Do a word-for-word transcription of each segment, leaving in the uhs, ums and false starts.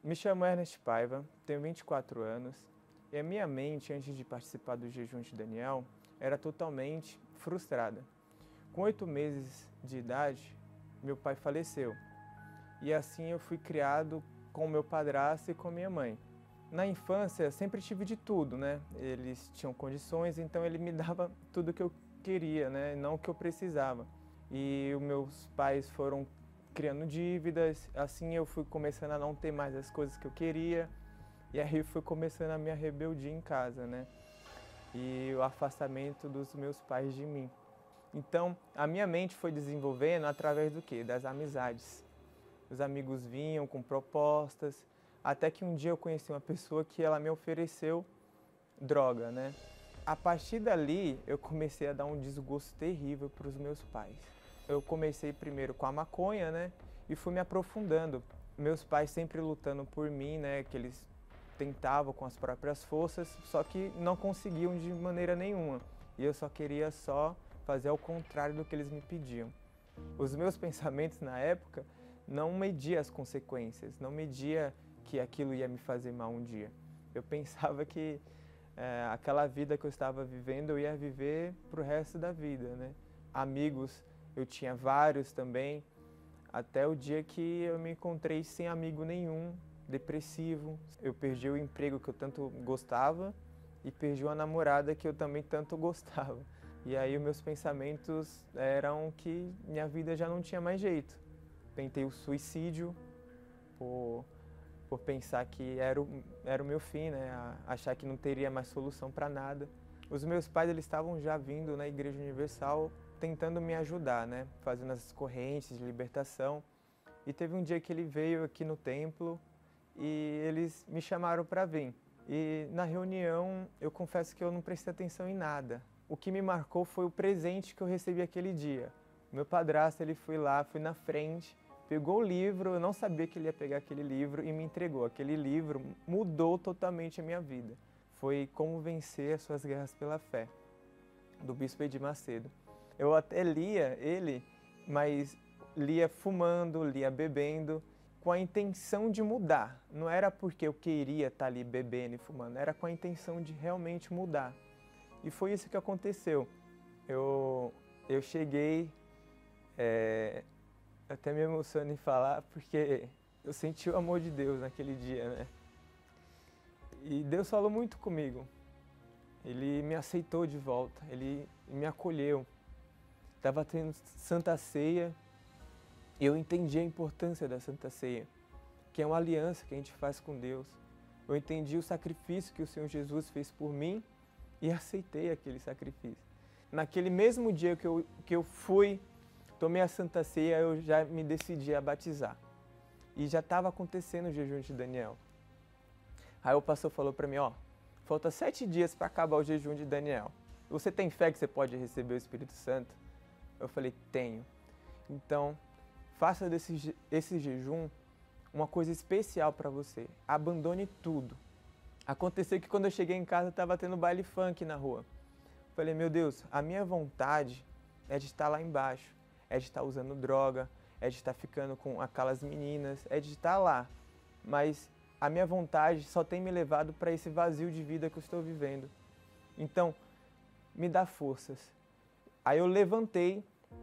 Me chamo Ernest Paiva, tenho vinte e quatro anos e a minha mente, antes de participar do jejum de Daniel, era totalmente frustrada. Com oito meses de idade, meu pai faleceu e assim eu fui criado com meu padrasto e com minha mãe. Na infância, sempre tive de tudo, né? Eles tinham condições, então ele me dava tudo que eu queria, né? Não o que eu precisava. E os meus pais foram criando dívidas, assim eu fui começando a não ter mais as coisas que eu queria, e aí foi começando a minha rebeldia em casa, né? E o afastamento dos meus pais de mim. Então, a minha mente foi desenvolvendo através do quê? Das amizades. Os amigos vinham com propostas, até que um dia eu conheci uma pessoa que ela me ofereceu droga, né? A partir dali, eu comecei a dar um desgosto terrível para os meus pais. Eu comecei primeiro com a maconha, né? E fui me aprofundando. Meus pais sempre lutando por mim, né? Que eles tentavam com as próprias forças, só que não conseguiam de maneira nenhuma. E eu só queria só fazer ao contrário do que eles me pediam. Os meus pensamentos na época não media as consequências, não media que aquilo ia me fazer mal um dia. Eu pensava que é, aquela vida que eu estava vivendo eu ia viver para o resto da vida, né? Amigos, eu tinha vários também, até o dia que eu me encontrei sem amigo nenhum, depressivo. Eu perdi o emprego que eu tanto gostava e perdi uma namorada que eu também tanto gostava. E aí os meus pensamentos eram que minha vida já não tinha mais jeito. Tentei o suicídio por, por pensar que era o, era o meu fim, né? Achar que não teria mais solução para nada. Os meus pais eles estavam já vindo na Igreja Universal tentando me ajudar, né? Fazendo as correntes de libertação. E teve um dia que ele veio aqui no templo e eles me chamaram para vir. E na reunião eu confesso que eu não prestei atenção em nada. O que me marcou foi o presente que eu recebi aquele dia. Meu padrasto, ele foi lá, foi na frente, pegou o livro, eu não sabia que ele ia pegar aquele livro e me entregou. Aquele livro mudou totalmente a minha vida. Foi Como Vencer as Suas Guerras pela Fé, do Bispo Edir Macedo. Eu até lia ele, mas lia fumando, lia bebendo, com a intenção de mudar. Não era porque eu queria estar ali bebendo e fumando, era com a intenção de realmente mudar. E foi isso que aconteceu. Eu, eu cheguei, é, até me emociono em falar, porque eu senti o amor de Deus naquele dia, né? E Deus falou muito comigo. Ele me aceitou de volta, Ele me acolheu. Estava tendo Santa Ceia e eu entendi a importância da Santa Ceia, que é uma aliança que a gente faz com Deus. Eu entendi o sacrifício que o Senhor Jesus fez por mim e aceitei aquele sacrifício. Naquele mesmo dia que eu, que eu fui, tomei a Santa Ceia, eu já me decidi a batizar. E já estava acontecendo o jejum de Daniel. Aí o pastor falou para mim, ó, falta sete dias para acabar o jejum de Daniel. Você tem fé que você pode receber o Espírito Santo? Eu falei, tenho. Então, faça desse esse jejum uma coisa especial para você. Abandone tudo. Aconteceu que quando eu cheguei em casa estava tendo baile funk na rua. Falei, meu Deus, a minha vontade é de estar lá embaixo, é de estar usando droga, é de estar ficando com aquelas meninas, é de estar lá. Mas a minha vontade só tem me levado para esse vazio de vida que eu estou vivendo. Então, me dá forças. Aí eu levantei,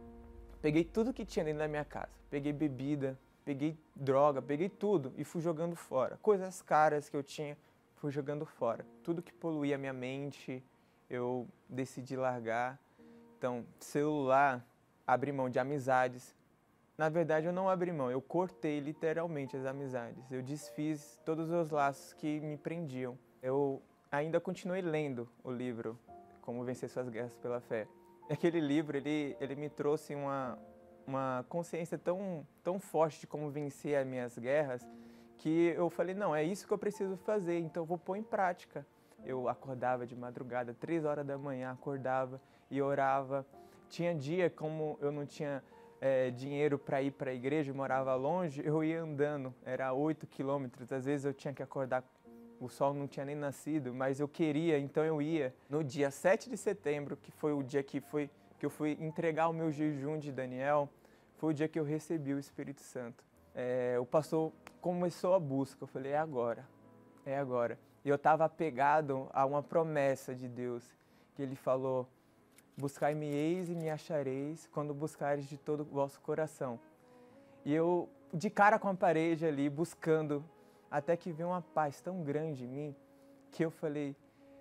peguei tudo que tinha dentro da minha casa. Peguei bebida, peguei droga, peguei tudo e fui jogando fora. Coisas caras que eu tinha, fui jogando fora. Tudo que poluía a minha mente, eu decidi largar. Então, celular, abri mão de amizades. Na verdade, eu não abri mão, eu cortei literalmente as amizades. Eu desfiz todos os laços que me prendiam. Eu ainda continuei lendo o livro Como Vencer Suas Guerras pela Fé. Aquele livro, ele, ele me trouxe uma, uma consciência tão, tão forte de como vencer as minhas guerras, que eu falei, não, é isso que eu preciso fazer, então eu vou pôr em prática. Eu acordava de madrugada, três horas da manhã, acordava e orava. Tinha dia, como eu não tinha é, dinheiro para ir para a igreja, eu morava longe, eu ia andando, era oito quilômetros, às vezes eu tinha que acordar, o sol não tinha nem nascido, mas eu queria, então eu ia. No dia sete de setembro, que foi o dia que, foi, que eu fui entregar o meu jejum de Daniel, foi o dia que eu recebi o Espírito Santo. é, o pastor começou a busca. Eu falei, é agora, é agora. E eu estava apegado a uma promessa de Deus, que Ele falou, buscai-me-eis e me achareis quando buscares de todo o vosso coração. E eu, de cara com a parede ali, buscando, até que veio uma paz tão grande em mim, que eu falei,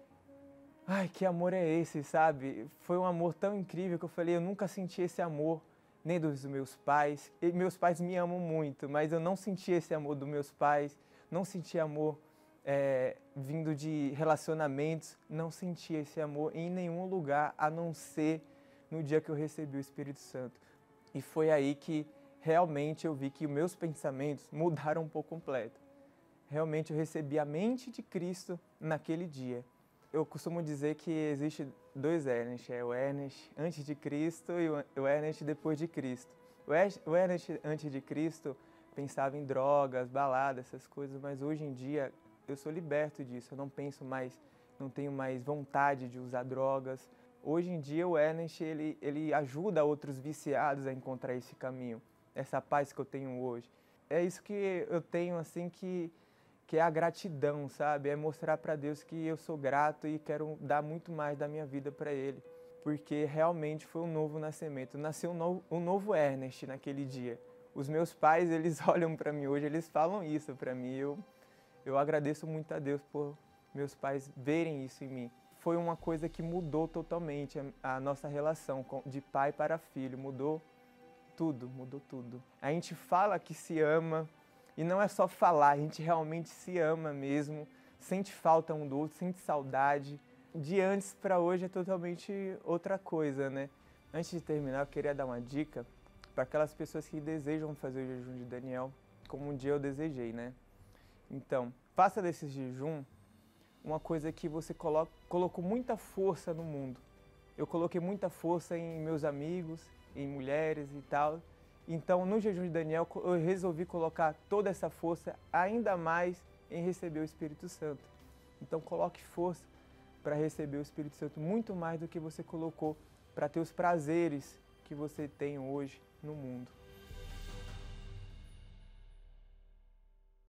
ai, que amor é esse, sabe? Foi um amor tão incrível que eu falei, eu nunca senti esse amor, nem dos meus pais. E meus pais me amam muito, mas eu não senti esse amor dos meus pais, não senti amor é, vindo de relacionamentos, não senti esse amor em nenhum lugar, a não ser no dia que eu recebi o Espírito Santo. E foi aí que realmente eu vi que os meus pensamentos mudaram por completo. Realmente eu recebi a mente de Cristo naquele dia. Eu costumo dizer que existe dois Ernest, é o Ernest antes de Cristo e o Ernest depois de Cristo. O Ernest antes de Cristo pensava em drogas, baladas, essas coisas, mas hoje em dia eu sou liberto disso, eu não penso mais, não tenho mais vontade de usar drogas. Hoje em dia o Ernest, ele, ele ajuda outros viciados a encontrar esse caminho, essa paz que eu tenho hoje. É isso que eu tenho, assim, que... que é a gratidão, sabe? É mostrar para Deus que eu sou grato e quero dar muito mais da minha vida para Ele. Porque realmente foi um novo nascimento. Nasceu um novo, um novo Ernest naquele dia. Os meus pais, eles olham para mim hoje, eles falam isso para mim. Eu, eu agradeço muito a Deus por meus pais verem isso em mim. Foi uma coisa que mudou totalmente a, a nossa relação de pai para filho. Mudou tudo, mudou tudo. A gente fala que se ama, e não é só falar, a gente realmente se ama mesmo, sente falta um do outro, sente saudade. De antes para hoje é totalmente outra coisa, né? Antes de terminar, eu queria dar uma dica para aquelas pessoas que desejam fazer o jejum de Daniel, como um dia eu desejei, né? Então, faça desse jejum uma coisa que você coloca, colocou muita força no mundo. Eu coloquei muita força em meus amigos, em mulheres e tal. Então, no jejum de Daniel, eu resolvi colocar toda essa força ainda mais em receber o Espírito Santo. Então, coloque força para receber o Espírito Santo muito mais do que você colocou para ter os prazeres que você tem hoje no mundo.